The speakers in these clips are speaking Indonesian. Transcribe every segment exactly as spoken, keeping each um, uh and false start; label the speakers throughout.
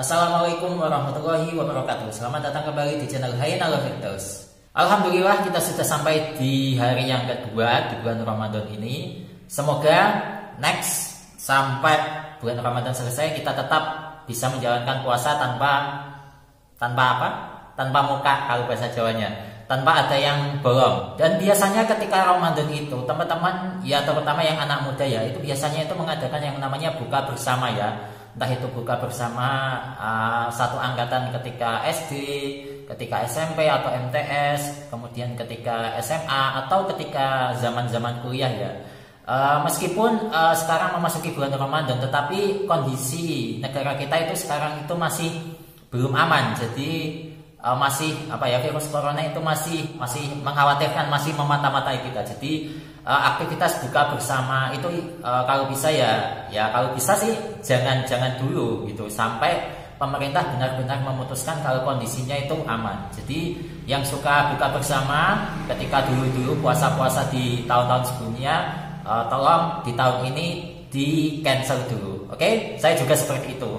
Speaker 1: Assalamualaikum warahmatullahi wabarakatuh. Selamat datang kembali di channel Hayyan Ala Firdaus. Alhamdulillah kita sudah sampai di hari yang kedua di bulan Ramadan ini. Semoga next sampai bulan Ramadan selesai kita tetap bisa menjalankan puasa tanpa tanpa apa? Tanpa muka kalau bahasa Jawanya. Tanpa ada yang bolong. Dan biasanya ketika Ramadan itu teman-teman ya terutama yang anak muda ya itu biasanya itu mengadakan yang namanya buka bersama ya. Entah itu buka bersama uh, satu angkatan ketika S D, ketika S M P atau M T S, kemudian ketika S M A atau ketika zaman-zaman kuliah ya. Uh, meskipun uh, sekarang memasuki bulan Ramadan, tetapi kondisi negara kita itu sekarang itu masih belum aman. Jadi uh, masih apa ya virus corona itu masih masih mengkhawatirkan, masih memata-matai kita. Jadi Uh, aktivitas buka bersama itu uh, kalau bisa ya ya kalau bisa sih jangan jangan dulu gitu sampai pemerintah benar-benar memutuskan kalau kondisinya itu aman. Jadi yang suka buka bersama ketika dulu-dulu puasa-puasa di tahun-tahun sebelumnya uh, tolong di tahun ini di cancel dulu. Oke, okay? Saya juga seperti itu.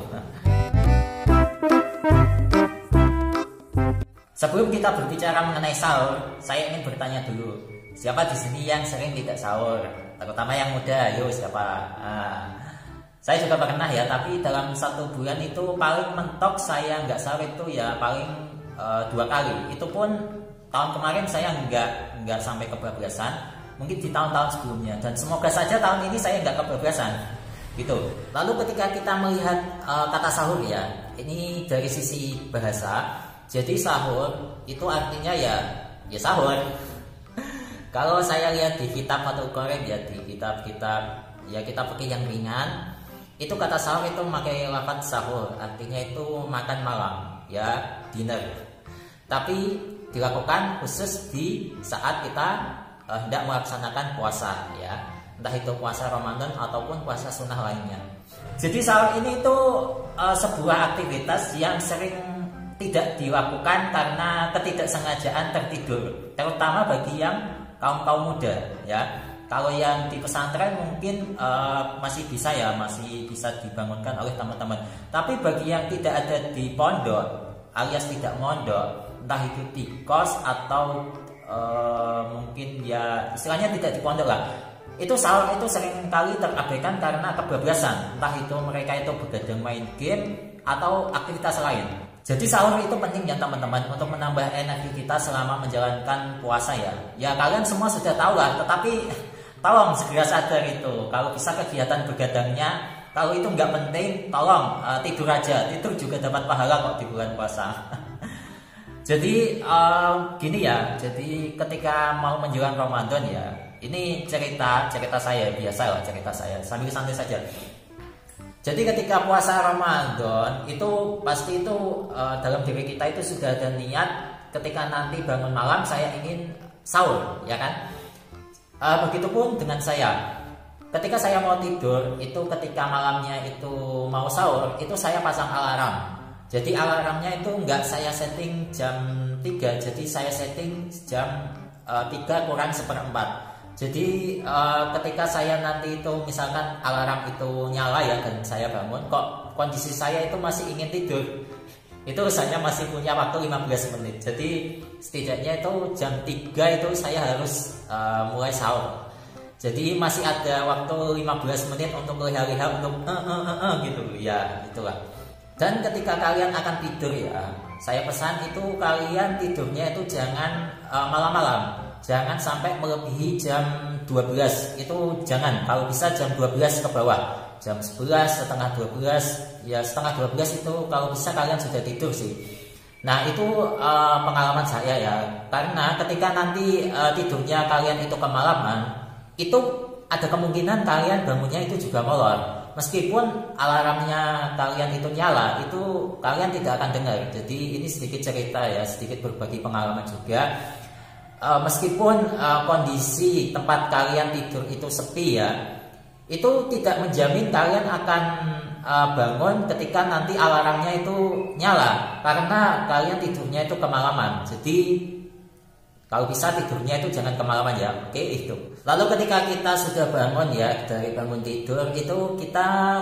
Speaker 1: Sebelum kita berbicara mengenai sahur, saya ingin bertanya dulu. Siapa di sini yang sering tidak sahur? Terutama yang muda, yo siapa? Nah, saya juga pernah ya, tapi dalam satu bulan itu paling mentok saya nggak sahur itu ya paling uh, dua kali. Itu pun tahun kemarin saya nggak nggak sampai kebablasan, mungkin di tahun-tahun sebelumnya. Dan semoga saja tahun ini saya nggak kebablasan, gitu. Lalu ketika kita melihat uh, kata sahur ya, ini dari sisi bahasa, jadi sahur itu artinya ya ya sahur. Kalau saya lihat di kitab atau korek ya di kitab-kitab ya kitab fikih yang ringan itu kata sahur itu memakai lafaz sahur artinya itu makan malam ya dinner. Tapi dilakukan khusus di saat kita uh, hendak melaksanakan puasa ya entah itu puasa Ramadan ataupun puasa sunnah lainnya. Jadi sahur ini itu uh, sebuah aktivitas yang sering tidak dilakukan karena ketidaksengajaan tertidur, terutama bagi yang kaum kaum muda ya. Kalau yang di pesantren mungkin uh, masih bisa ya masih bisa dibangunkan oleh teman-teman. Tapi bagi yang tidak ada di pondok alias tidak mondok, entah itu di kos atau uh, mungkin ya istilahnya tidak di pondok lah, itu sahur itu sering kali terabaikan karena kebablasan. Entah itu mereka itu begadang main game atau aktivitas lain. Jadi sahur itu penting ya teman-teman untuk menambah energi kita selama menjalankan puasa ya. Ya kalian semua sudah tahu lah, tetapi tolong segera sadar itu. Kalau bisa kegiatan begadangnya, kalau itu nggak penting, tolong uh, tidur aja. Tidur juga dapat pahala kok di bulan puasa. Jadi uh, gini ya. Jadi ketika mau menjelang Ramadan ya, ini cerita cerita saya biasa lah cerita saya sambil santai saja. Jadi ketika puasa Ramadan itu pasti itu uh, dalam diri kita itu sudah ada niat ketika nanti bangun malam saya ingin sahur, ya kan? Uh, begitupun dengan saya. Ketika saya mau tidur itu ketika malamnya itu mau sahur itu saya pasang alarm. Jadi alarmnya itu enggak saya setting jam tiga, jadi saya setting jam uh, tiga kurang seperempat. Jadi uh, ketika saya nanti itu misalkan alarm itu nyala ya dan saya bangun kok kondisi saya itu masih ingin tidur, itu saya masih punya waktu lima belas menit. Jadi setidaknya itu jam tiga itu saya harus uh, mulai sahur. Jadi masih ada waktu lima belas menit untuk leha-leha untuk eh uh, uh, uh, uh, gitu ya itulah. Dan ketika kalian akan tidur ya, saya pesan itu kalian tidurnya itu jangan uh, malam-malam. Jangan sampai melebihi jam dua belas. Itu jangan. Kalau bisa jam dua belas ke bawah. Jam sebelas, setengah dua belas. Ya setengah dua belas itu kalau bisa kalian sudah tidur sih. Nah itu uh, pengalaman saya ya. Karena ketika nanti uh, tidurnya kalian itu kemalaman, itu ada kemungkinan kalian bangunnya itu juga molor. Meskipun alarmnya kalian itu nyala, itu kalian tidak akan dengar. Jadi ini sedikit cerita ya, sedikit berbagi pengalaman juga. Uh, meskipun uh, kondisi tempat kalian tidur itu sepi ya, itu tidak menjamin kalian akan uh, bangun ketika nanti alarmnya itu nyala, karena kalian tidurnya itu kemalaman. Jadi kalau bisa tidurnya itu jangan kemalaman ya. Oke itu. Lalu ketika kita sudah bangun ya dari bangun tidur itu kita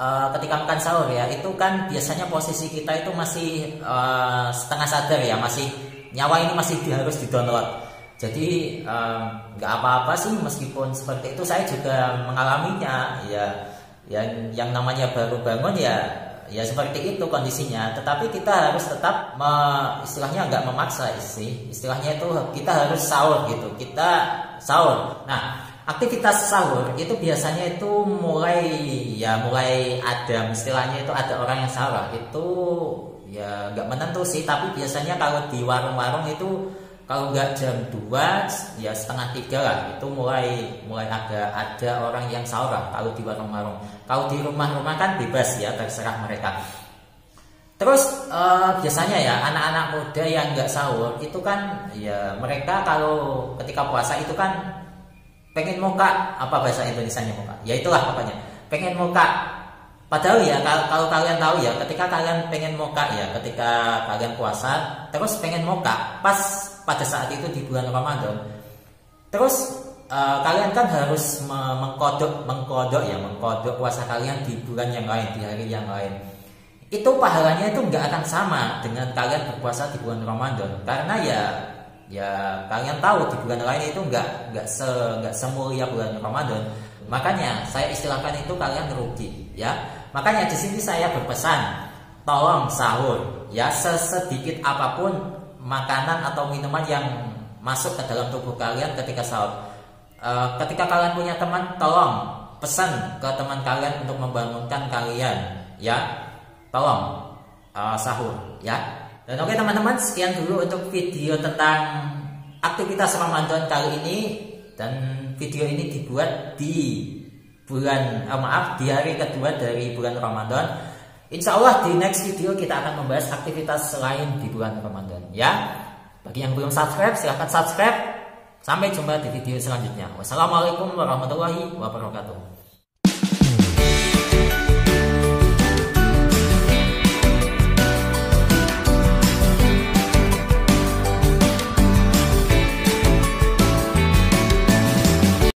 Speaker 1: uh, ketika makan sahur ya, itu kan biasanya posisi kita itu masih uh, setengah sadar ya, masih nyawa ini masih di, harus didownload. Jadi nggak uh, apa-apa sih meskipun seperti itu. Saya juga mengalaminya ya, yang yang namanya baru bangun ya. Ya seperti itu kondisinya, tetapi kita harus tetap me, istilahnya nggak memaksa sih, istilahnya itu kita harus sahur gitu, kita sahur. Nah, aktivitas sahur itu biasanya itu mulai ya mulai ada, istilahnya itu ada orang yang sahur itu ya nggak menentu sih, tapi biasanya kalau di warung-warung itu kalau nggak jam dua ya setengah tiga lah, itu mulai mulai ada ada orang yang sahur lah kalau di warung-warung. Kalau di rumah-rumah kan bebas ya, terserah mereka. Terus uh, biasanya ya anak-anak muda yang nggak sahur itu kan ya mereka kalau ketika puasa itu kan pengen moka, apa bahasa Indonesianya moka? Ya itulah pokoknya pengen moka. Padahal ya kalau, kalau kalian tahu ya, ketika kalian pengen moka ya, ketika kalian puasa terus pengen moka pas pada saat itu di bulan Ramadan, terus uh, kalian kan harus mengkodok mengkodok ya mengkodok puasa kalian di bulan yang lain, di hari yang lain. Itu pahalanya itu nggak akan sama dengan kalian berpuasa di bulan Ramadan, karena ya ya kalian tahu di bulan lain itu nggak nggak se nggak semulia bulan Ramadan. Makanya saya istilahkan itu kalian rugi ya. Makanya di sini saya berpesan, tolong sahur ya, sesedikit apapun makanan atau minuman yang masuk ke dalam tubuh kalian ketika sahur. E, ketika kalian punya teman, tolong pesan ke teman kalian untuk membangunkan kalian ya. Tolong uh, sahur ya. Dan oke teman-teman, sekian dulu untuk video tentang aktivitas Ramadan kali ini. Dan video ini dibuat di bulan oh maaf di hari kedua dari bulan Ramadan. Insya Allah di next video kita akan membahas aktivitas lain di bulan Ramadan ya. Bagi yang belum subscribe silahkan subscribe. Sampai jumpa di video selanjutnya. Wassalamualaikum warahmatullahi wabarakatuh.